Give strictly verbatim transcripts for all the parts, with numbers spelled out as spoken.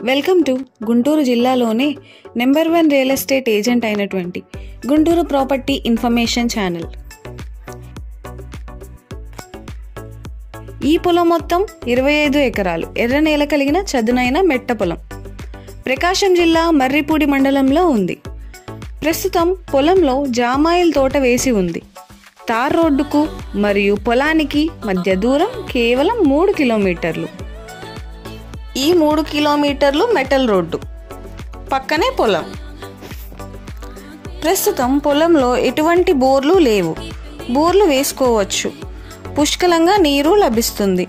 Welcome to Guntur జిల్లాలోనే number one real estate agent అయినటువంటి Guntur property information channel. ఈ పొలం మొత్తం ఇరవై ఐదు ఎకరాలు ఎర్ర నేల కలిగిన చదునైన మెట్ట పొలం ప్రకాశం జిల్లా మర్రిపూడి మండలంలో ఉంది. ప్రస్తుతం పొలంలో జామాయిల్ తోట వేసి ఉంది. తార్ రోడ్డుకు మరియు పొలానికి మధ్య దూరం కేవలం మూడు కిలోమీటర్లు. ఈ మూడు కిలోమీటర్లు మెటల్ రోడ్డు, పక్కనే పొలం. ప్రస్తుతం పొలంలో ఎటువంటి బోర్లు లేవు. బోర్లు వేసుకోవచ్చు. పుష్కలంగా నీరు లభిస్తుంది.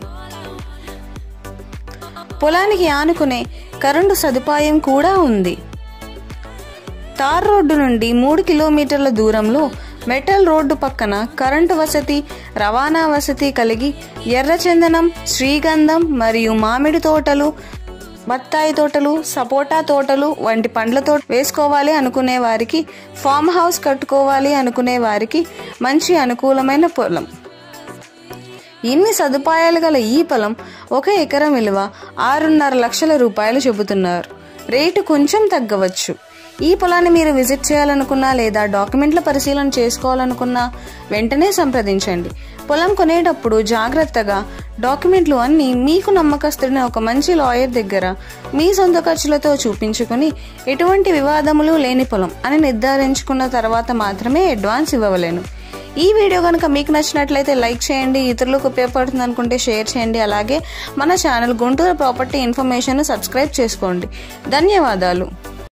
పొలానికి ఆనుకునే కరెంటు సదుపాయం కూడా ఉంది. తార్ రోడ్డు నుండి మూడు కిలోమీటర్ల దూరంలో మెటల్ రోడ్డు పక్కన కరెంటు వసతి, రవాణా వసతి కలిగి ఎర్రచందనం, శ్రీగంధం మరియు మామిడి తోటలు, బత్తాయి తోటలు, సపోటా తోటలు వంటి పండ్ల తోట వేసుకోవాలి అనుకునే వారికి, ఫామ్ హౌస్ కట్టుకోవాలి అనుకునే వారికి మంచి అనుకూలమైన పొలం. ఇన్ని సదుపాయాలు గల ఈ పొలం ఒక ఎకరం విలువ ఆరున్నర లక్షల రూపాయలు చెబుతున్నారు. రేటు కొంచెం తగ్గవచ్చు. ఈ పొలాన్ని మీరు విజిట్ చేయాలనుకున్నా లేదా డాక్యుమెంట్ల పరిశీలన చేసుకోవాలనుకున్నా వెంటనే సంప్రదించండి. పొలం కొనేటప్పుడు జాగ్రత్తగా డాక్యుమెంట్లు అన్నీ మీకు నమ్మకస్తుడిన ఒక మంచి లాయర్ దగ్గర మీ సొంత ఖర్చులతో చూపించుకుని ఎటువంటి వివాదములు లేని పొలం అని నిర్ధారించుకున్న తర్వాత మాత్రమే అడ్వాన్స్ ఇవ్వవలేను. ఈ వీడియో కనుక మీకు నచ్చినట్లయితే లైక్ చేయండి, ఇతరులకు ఉపయోగపడుతుంది అనుకుంటే షేర్ చేయండి. అలాగే మన channel Guntur property information subscribe చేసుకోండి. ధన్యవాదాలు.